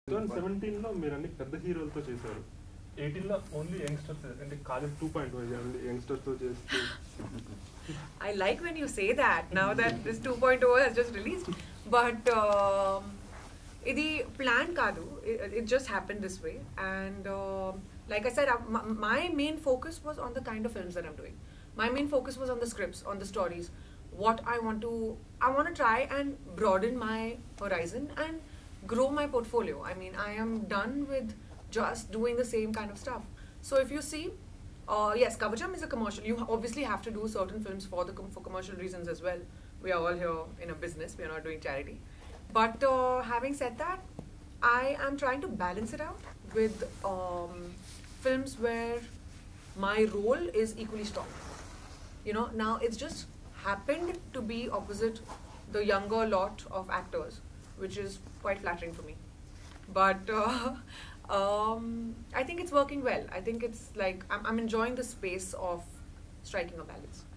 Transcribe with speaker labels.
Speaker 1: 2017 లో మీరు అన్ని పెద్ద హీరోలతో చేశారు. 18 లో ఓన్లీ యంగ్స్టర్స్ అంటే కాలేజ్ 2.0 యంగ్స్టర్స్ తో చేస్తూ.
Speaker 2: I like when you say that now that this 2.0 has just released, but ఇది plan కాదు. It just happened this way, and like I said, my main focus was on the kind of films that I'm doing. My main focus was on the scripts, on the stories. What I want to try and broaden my horizon and grow my portfolio. I mean, I am done with just doing the same kind of stuff. So if you see, yes, Kavacham is a commercial. You obviously have to do certain films for commercial reasons as well. We are all here in a business. We are not doing charity. But having said that, I am trying to balance it out with films where my role is equally strong. You know, now it's just happened to be opposite the younger lot of actors, which is quite flattering for me. But I think it's working well. I think it's like I'm enjoying the space of striking a balance.